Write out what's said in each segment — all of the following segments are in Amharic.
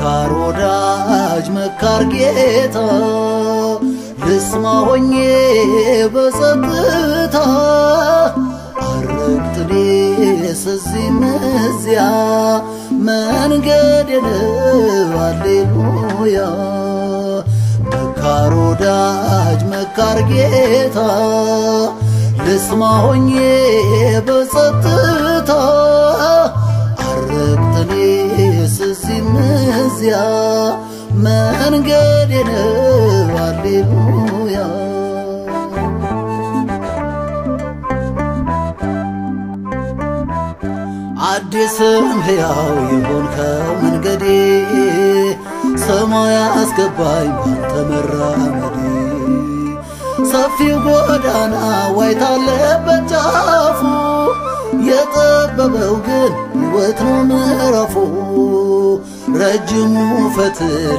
መካር ወዳጅ መካር ጌታ ልስማ ሆኜ በጸጥታ አረግጥኔ ስዚህም እዚያ መንገዴን ሃሌሉያ መካር ወዳጅ መካር ጌታ ልስማ ሆኜ በጸጥታ አረግጥኔ ስዚህም እዚያ መንገዴን ሃሌሉያ አዲስም ሕያው የሆንከው መንገዴ ሰማይ አስገባኝ ባንተ መራመዴ ሰፊው ጎዳና ዋይታለበት ጫፉ የጠበበው ግን ሕይወት ነው ምዕራፉ ረጅሙ ፈትል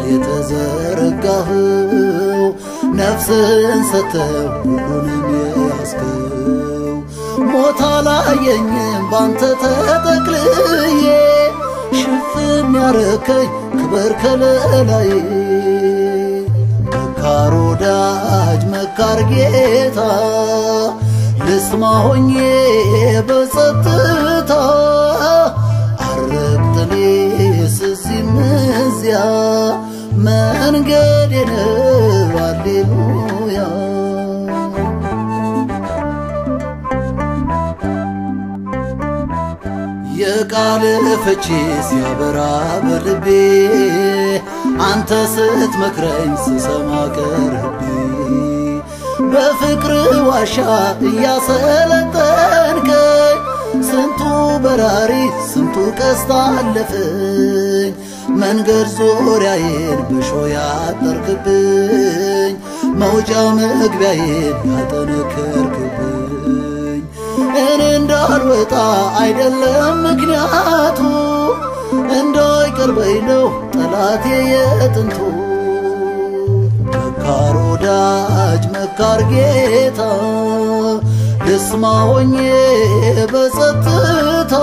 የተዘረጋኸው ነፍስን ሰጥተህ ሁሉንም ያስከው ሞት አላየኝም ባንተ ተጠቅልዬ ሽፍን ያረከኝ ክብር ከለላዬ መካር ወዳጅ መካር ጌታ ልስማ ሆኜ በጸጥታ አረግጥኔ ስዚህም እዚያ መንገዴን ሃሌሉያ የቃል ፍቺ ሲያበራ በልቤ አንተ ስትመክረኝ ስሰማ ቀርቤ በፍቅር ዋሻ እያሰለጠንከኝ ስንቱ በራሪ ስንቱ ቀስት አለፈኝ መንገድ ዙሪያዬን በሾህ ያጠርክብኝ መውጫ መግቢያዬን ያጠነከርክብኝ እኔ እንዳልወጣ አይደለም ምክንያቱ እንዳይቀርበኝ ነው ጠላቴ የጥንቱ መካር ወዳጅ መካር ጌታ ልስማ ሆኜ በጸጥታ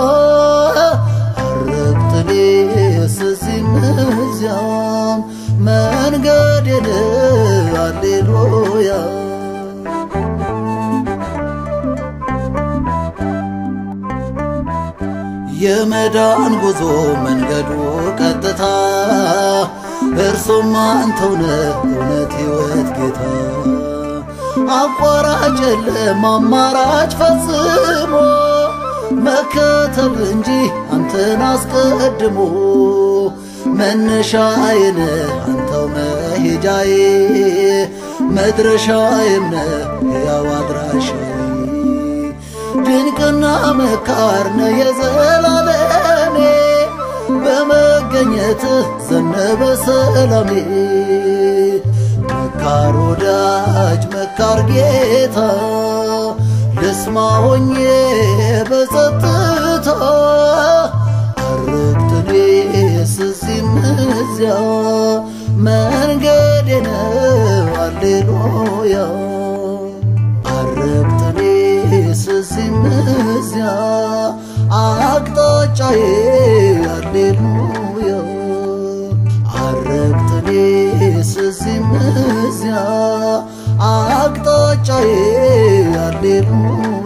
አረግጥኔ ስዚህም እዚያም መንገዴን ሃሌሉያ የመዳን ጉዞ መንገዱ ቀጥታ እርሱም አንተው ነህ እውነት ሕይወት ጌታ አቋራጭ የለም አማራጭ ፈጽሞ መከተል እንጂ አንተን አስቀድሞ መነሻዬ ነህ አንተው መሄጃዬ መድረሻዬም ነህ ሕያው አድራሻዬ ድንቅና መካር ነህ የዘላለሜ በመገኘትህ ዘነበ ሰላሜ መካር ወዳጅ መካር ጌታ ልስማ ሆኜ በጸጥታ አረግጥኔ ስዚህም እዚያ መንገዴን ሃሌሉያ አረግጥኔ ስዚህም እዚያ አቅጣጫዬ ሃሌሉያ አረግጥኔ ስዚህም እዚያ አቅጣጫዬ ሃሌሉያ